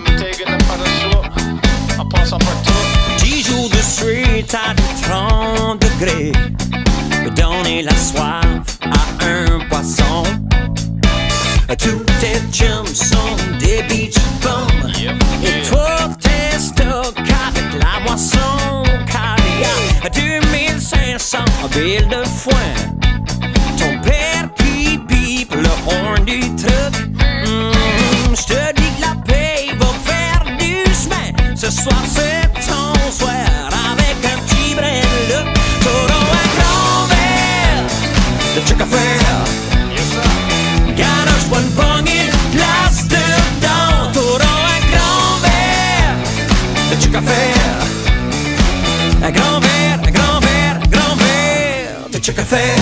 bouteille de parachute, en passant partout. 10 jours de suite à 30 degrés, me donner la soif à un poisson. Tous tes chums sont des beach bums, et toi t'es stock avec la boisson caviar. 2500 billes de foin, ton père pipe le horn du truc. J'te dis que la paye va faire du chemin. Ce soir c'est ton soir avec un petit brin de look. T'auras un grand verre de trucs à faire. Garage one bungin, glace dedans. T'auras un grand verre de trucs à faire. Un grand verre, un grand verre, un grand verre de trucs à faire.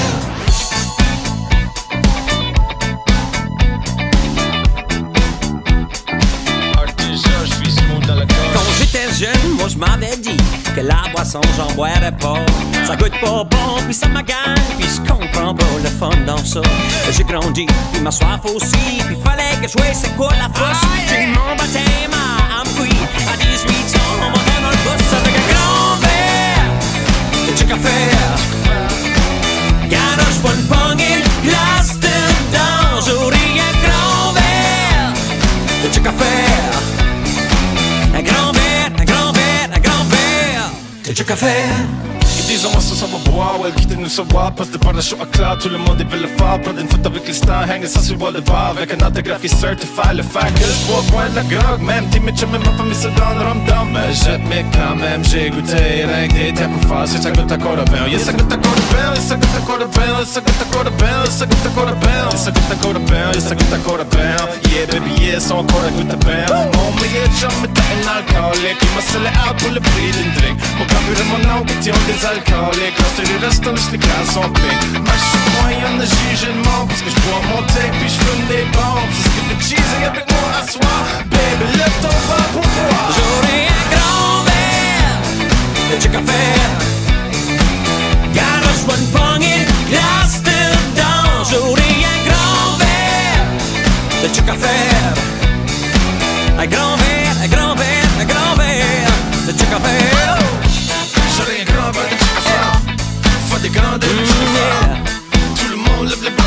Jeune, moi je m'avais dit que la boisson j'en boirais pas. Ça goûte pas bon, puis ça m'agace, puis je comprends pas le fun dans ça. J'ai grandi, puis ma soif aussi, puis fallait que je jouais c'est quoi la fosse. J'ai mon baptême à Amqui, à 18 ans, on m'entend dans le bus avec un grand verre de trucs à faire. Garage, bonne poignée, glace dedans. J'aurai un grand verre de trucs à faire. Un grand verre, un grand verre, un grand verre de trucs à faire. Ils disent on ça va boire, ouais, quittez-nous ce bois. Passe de parachute à cloud, tout le monde veut le faire. Prendre une photo avec les stars, hang ça sur le wall de bar. Avec un autographe qui certifie le fait que je bois point de la grog. Même team et chum et ma famille se donne rum-dum. Mais jette, mais quand même j'ai goûté. Rien que des tapes pour faire, si ça goûte à quarter bell. Yeah, ça goûte à quarter bell, ça goûte à quarter bell, ça goûte à quarter bell, ça goûte à quarter bell, ça goûte à quarter bell, ça goûte à quarter bell. Yeah baby, yeah, son corps à goûte à bell. Mon meilleur chum est un alcoolique. Il m'a scellé out pour le prix d'une drink. Mon carburant, mon nom, question des alcooliques. Lorsque les restants, les glaces sont piques. Ma chouette, y'en a jugement. Parce que je bois mon thé, puis je fume des bombes. C'est ce que le cheesing avec moi à soir. Baby, lève ton bas pour boire. J'aurai un grand verre de trucs à faire. Garage, bonne poignée, glace dedans. J'aurai un grand verre de trucs à faire. Un grand verre, un grand verre, un grand verre de trucs à faire. J'aurai un grand verre de trucs à faire. Faut des grands de trucs à faire. Tout le monde lève les bras.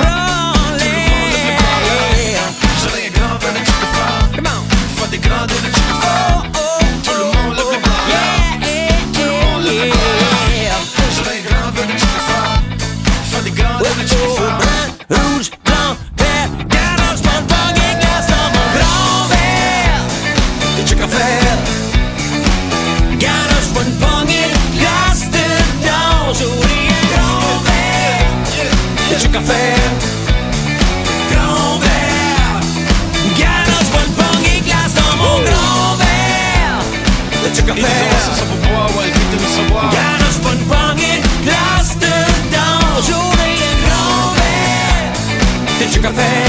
J'aurai un grand verre de trucs à faire. Faut des grands de trucs à faire. Tout le monde lève les bras. Tout le monde lève les bras. J'aurai un grand verre de trucs à faire. Faut des grands de trucs à faire. Rouge, blanc, vert, garage, bonne poignée, glace dans mon grand verre de trucs à faire. Garage, bonne poignée, glace dedans. J'aurai un grand verre de trucs à faire. Grand verre. Garage, bonne poignée, glace dans mon grand verre de trucs à faire. Ça va boire, ouais, quittez-nous ce bois. Garage, bonne poignée, glace dedans. J'aurai un grand verre de trucs à faire.